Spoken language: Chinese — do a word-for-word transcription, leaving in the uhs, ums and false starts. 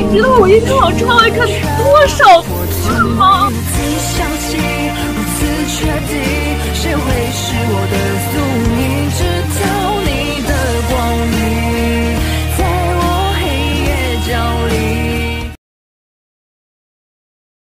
知道我一天往窗外看多少次吗？